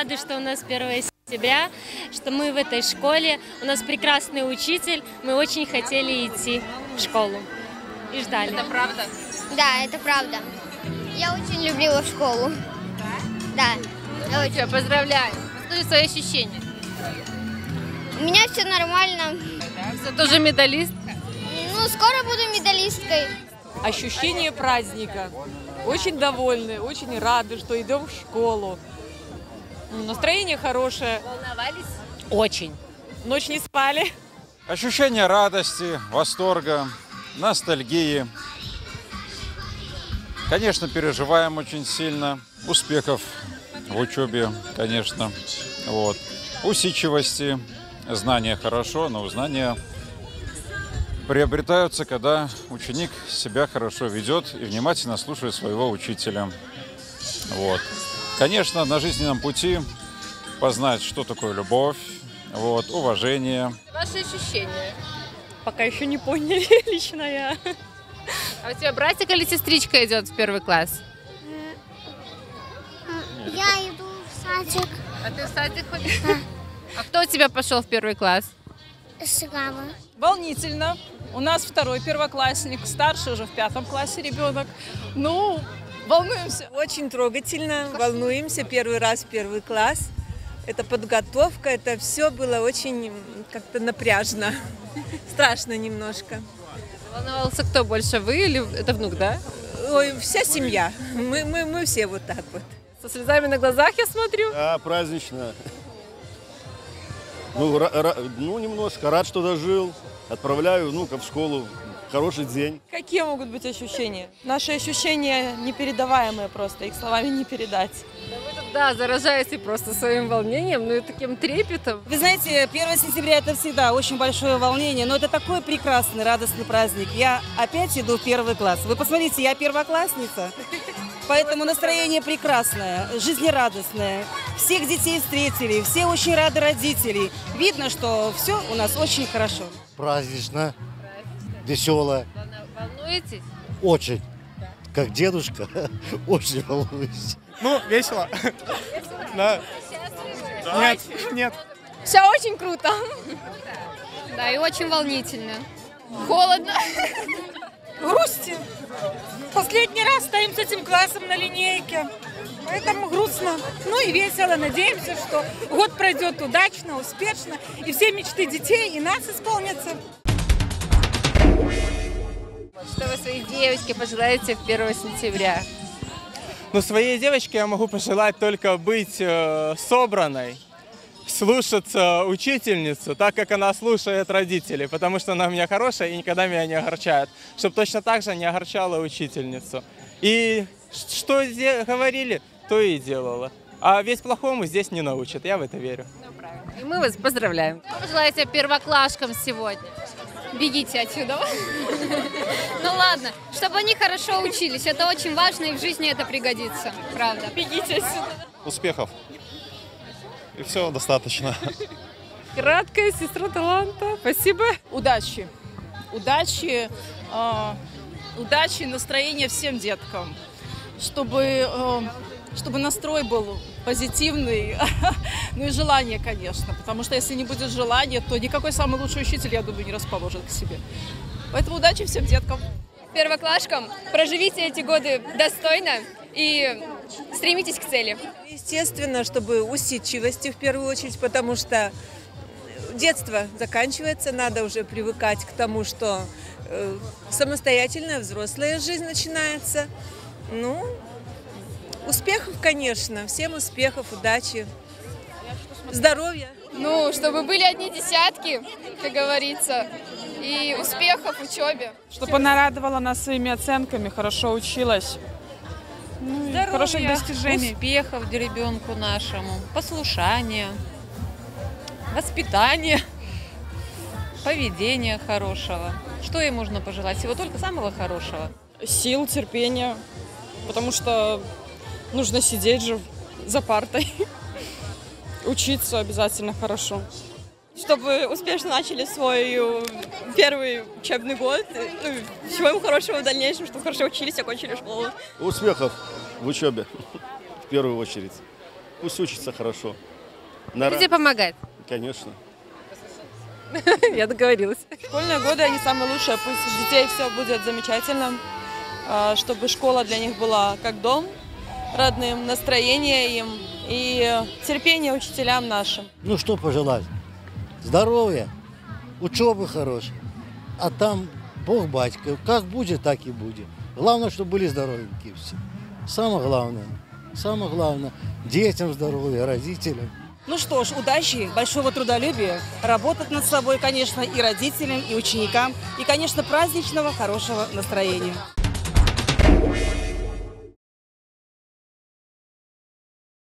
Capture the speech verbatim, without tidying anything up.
рады, что у нас первое сентября, что мы в этой школе. У нас прекрасный учитель. Мы очень хотели идти в школу и ждали. Это правда? Да, это правда. Я очень любила школу. Да. Я очень. Поздравляю. Расскажи свои ощущения. У меня все нормально. Ты тоже медалист? Ну, скоро буду медалисткой. Ощущение праздника. Очень довольны, очень рады, что идем в школу. Настроение хорошее. Волновались? Очень. Ночь не спали. Ощущение радости, восторга, ностальгии. Конечно, переживаем очень сильно. Успехов в учебе, конечно. Вот. Усидчивости. Знания хорошо, но знания приобретаются, когда ученик себя хорошо ведет и внимательно слушает своего учителя. Вот. Конечно, на жизненном пути познать, что такое любовь, вот, уважение. Ваши ощущения? Пока еще не поняли, лично я. А у тебя братик или сестричка идет в первый класс? Я иду в садик. А ты в садик ходишь? А кто у тебя пошел в первый класс? Сгава. Волнительно. У нас второй первоклассник, старший уже в пятом классе ребенок. Ну, волнуемся. Очень трогательно, волнуемся. Первый раз в первый класс. Это подготовка, это все было очень как-то напряжно. Страшно немножко. Волновался кто больше, вы или это внук, да? Ой, вся семья. Мы, мы, мы все вот так вот. Со слезами на глазах я смотрю. Да, празднично. Ну, ну, немножко. Рад, что дожил. Отправляю внука в школу. Хороший день. Какие могут быть ощущения? Наши ощущения непередаваемые просто, их словами не передать. Да вы тут, да, заражаете просто своим волнением, ну и таким трепетом. Вы знаете, первое сентября это всегда очень большое волнение, но это такой прекрасный, радостный праздник. Я опять иду в первый класс. Вы посмотрите, я первоклассница, поэтому настроение прекрасное, жизнерадостное. Всех детей встретили, все очень рады родителей. Видно, что все у нас очень хорошо. Празднично, весело. Волнуетесь? Очень. Как дедушка, очень волнуюсь. Ну, весело. Да. Нет, нет. Все очень круто. Да, и очень волнительно. Холодно. Грустим. Последний раз стоим с этим классом на линейке. Поэтому грустно. Ну и весело. Надеемся, что год пройдет удачно, успешно. И все мечты детей и нас исполнятся. Что вы своей девочке пожелаете первого сентября? Ну, своей девочке я могу пожелать только быть э, собранной, слушаться учительницу, так как она слушает родителей, потому что она у меня хорошая и никогда меня не огорчает, чтобы точно так же не огорчала учительницу. И что говорили, то и делала. А весь плохому здесь не научат, я в это верю. Ну, правильно. И мы вас поздравляем. Что пожелаете первоклашкам сегодня? Бегите отсюда. Ну ладно, чтобы они хорошо учились. Это очень важно, и в жизни это пригодится. Правда. Бегите отсюда. Успехов. И все, достаточно. Краткая сестра таланта. Спасибо. Удачи. Удачи, э, удачи, настроения всем деткам. Чтобы, э, чтобы настрой был позитивный, ну и желание, конечно. Потому что если не будет желания, то никакой самый лучший учитель, я думаю, не расположит к себе. Поэтому удачи всем деткам. Первоклашкам проживите эти годы достойно и стремитесь к цели. Естественно, чтобы усидчивости в первую очередь, потому что детство заканчивается, надо уже привыкать к тому, что э, самостоятельная взрослая жизнь начинается. Ну, успехов, конечно, всем успехов, удачи, здоровья. Ну, чтобы были одни десятки, как говорится, и успехов в учебе. Чтобы она радовала нас своими оценками, хорошо училась. Ну, и хороших достижений. Успехов ребенку нашему, послушания, воспитания, поведения хорошего. Что ей можно пожелать? Всего только самого хорошего. Сил, терпения, потому что нужно сидеть же за партой. Учиться обязательно хорошо. Чтобы успешно начали свой первый учебный год. Ну, всего им хорошего в дальнейшем, чтобы хорошо учились, окончили школу. Успехов в учебе, в первую очередь. пусть учится хорошо. Будете помогать? Конечно. Я договорилась. Школьные годы, они самые лучшие. Пусть у детей все будет замечательно, а, чтобы школа для них была как дом родным, настроение им и терпение учителям нашим. Ну что пожелать? Здоровья, учебы хорошей. А там Бог батька. Как будет, так и будет. Главное, чтобы были здоровенькие все. Самое главное. Самое главное. Детям здоровья, родителям. Ну что ж, удачи, большого трудолюбия, работать над собой, конечно, и родителям, и ученикам, и, конечно, праздничного хорошего настроения.